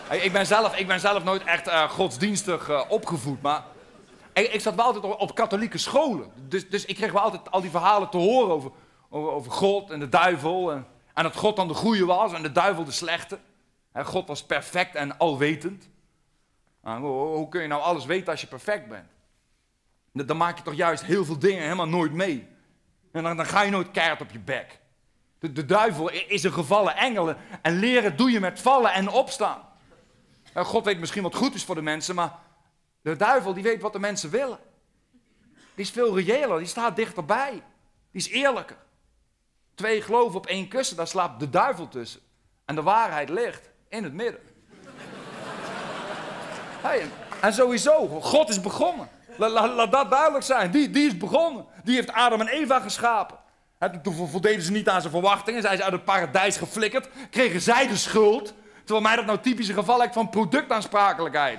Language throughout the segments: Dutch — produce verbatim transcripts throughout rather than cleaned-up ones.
Hey, ik, ben zelf, ik ben zelf nooit echt uh, godsdienstig uh, opgevoed, maar ik, ik zat wel altijd op, op katholieke scholen. Dus, dus ik kreeg wel altijd al die verhalen te horen over, over, over God en de duivel. En, en dat God dan de goeie was en de duivel de slechte. En God was perfect en alwetend. Nou, hoe, hoe kun je nou alles weten als je perfect bent? Dan maak je toch juist heel veel dingen helemaal nooit mee. En dan, dan ga je nooit keihard op je bek. De, de duivel is een gevallen engel en leren doe je met vallen en opstaan. En God weet misschien wat goed is voor de mensen, maar de duivel die weet wat de mensen willen. Die is veel reëler, die staat dichterbij. Die is eerlijker. Twee geloven op één kussen, daar slaapt de duivel tussen. En de waarheid ligt in het midden. Hey, en sowieso, God is begonnen. Laat la, la dat duidelijk zijn. Die, die is begonnen. Die heeft Adam en Eva geschapen. En toen voldeden ze niet aan zijn verwachtingen. Zijn ze uit het paradijs geflikkerd. Kregen zij de schuld. Terwijl mij dat nou typisch een geval lijkt van productaansprakelijkheid.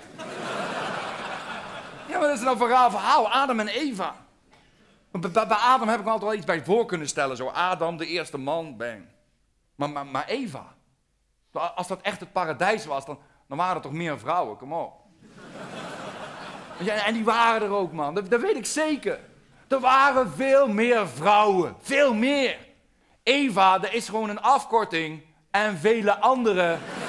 Ja, maar dat is nou een raar verhaal. Adam en Eva. Bij, bij Adam heb ik me altijd wel iets bij voor kunnen stellen. Zo Adam, de eerste man, bang. Maar, maar, maar Eva. Als dat echt het paradijs was, dan, dan waren er toch meer vrouwen. Kom op. Ja, en die waren er ook, man. Dat, dat weet ik zeker. Er waren veel meer vrouwen. Veel meer. Eva, dat is gewoon een afkorting. En vele andere